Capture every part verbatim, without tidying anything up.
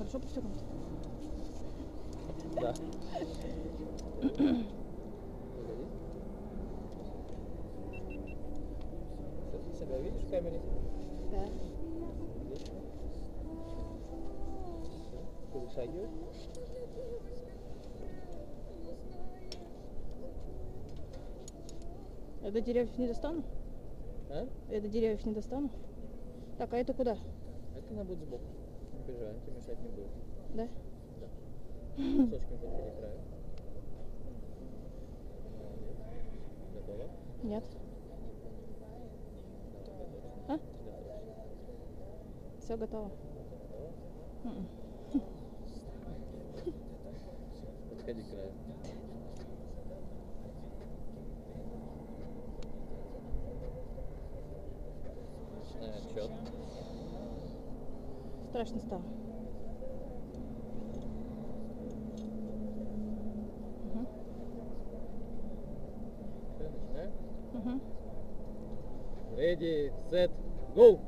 хорошо пристегнут? Да. Ты себя видишь в камере? Да. Отлично. Перешагивай. Я до деревьев не достану? А? Я до деревьев не достану? Так, а это куда? Это она будет сбоку. Не переживай, она тебе мешать не будет. Да? Да. Кусочками подходи к краю. Молодец. Готова? Нет. А? Готовься. Все готово. Готова? М-м. Подходи к краю. Начинаем отсчет. Страшно стало. Угу. Все, начинаем. Угу. Ready, set, go!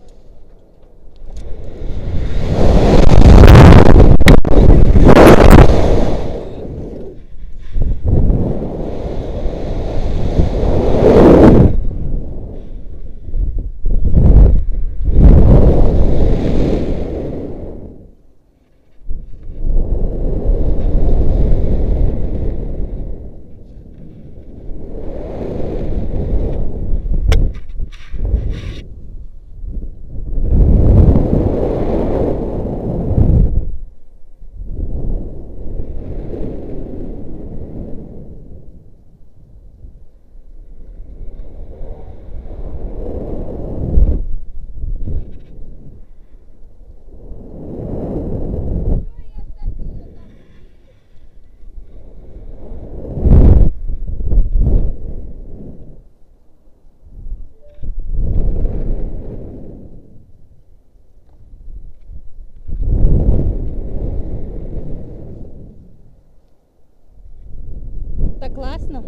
Так классно.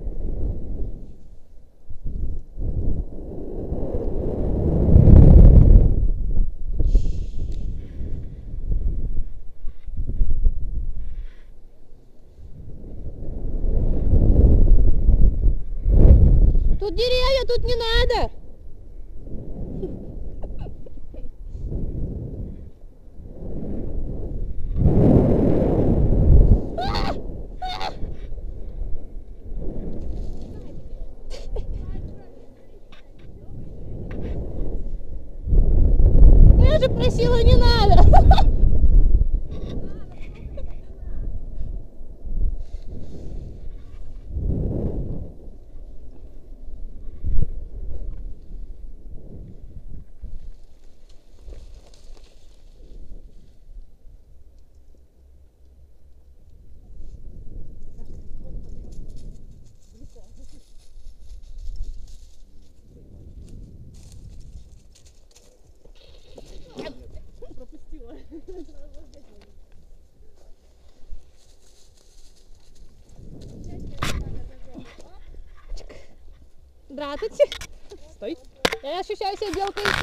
Тут деревья, тут не надо. Я же просила, не надо. Пропустила. Здравствуйте. Стой. Я ощущаю себя белкой.